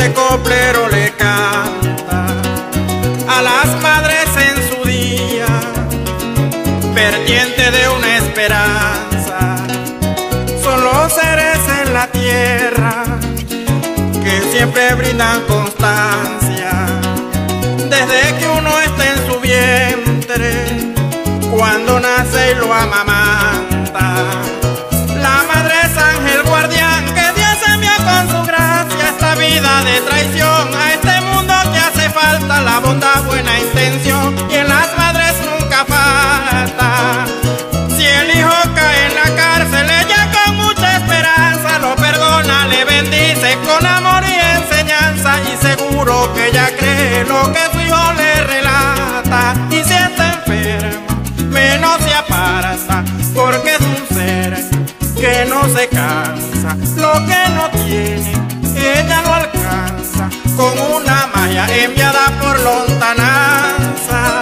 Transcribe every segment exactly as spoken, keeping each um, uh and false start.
este coplero le canta a las madres en su día, vertiente de una esperanza. Son los seres en la tierra que siempre brindan constancia, desde que uno está en su vientre, cuando nace y lo amamanta. La madre es ángel guardián que Dios envía con su gracia, esta vida de traición, a este mundo que hace falta la bondad, buena intención, y en las madres nunca falta. Si el hijo cae en la cárcel, ella con mucha esperanza lo perdona, le bendice con amor y enseñanza, y seguro que ella cree lo que su hijo le relata, y si está enfermo menos se aparta, porque es un ser que no se cansa. Lo que no tiene ella lo alcanza con una magia enviada por lontananza.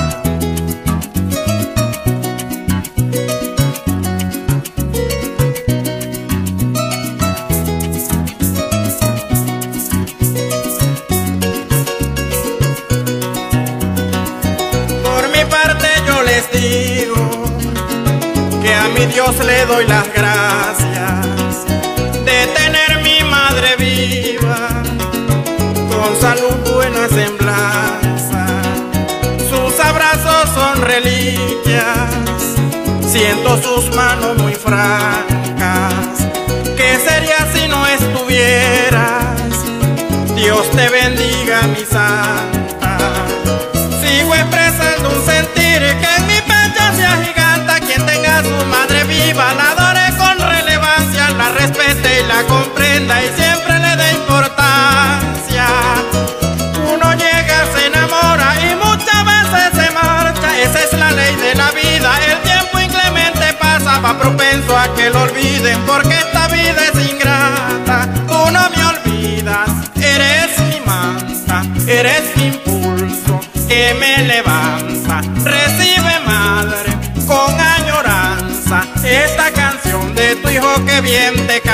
Por mi parte yo les digo que a mi Dios le doy las gracias de tener mi madre viva, con salud, buena semblanza. Sus abrazos son reliquias, siento sus manos muy francas. ¿Qué sería si no estuvieras? Dios te bendiga, mi santa. Sigo expresando un sentir que en mi pecho se agiganta. Quien tenga a su madre viva, la adore con relevancia, la respete y la comprenda y siempre le dé importancia. Uno llega, se enamora y muchas veces se marcha. Esa es la ley de la vida, el tiempo inclemente pasa, va propenso a que lo olviden, porque esta vida es ingrata. Tú no me olvidas, eres mi manta, eres mi impulso que me levanta. Recibe, madre, con añoranza esta canción de tu hijo que bien te